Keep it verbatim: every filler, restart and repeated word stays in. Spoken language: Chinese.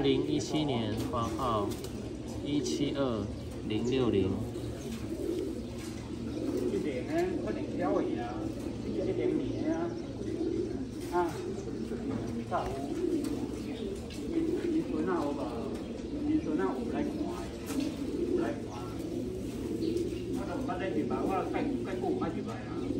二零一七年花号一七二零六零。 这个呢，可能挑的啊，这个零年啊，啊，啥有？因因孙啊有吧？因孙啊有来看的，有来看。我都捌咧去把我太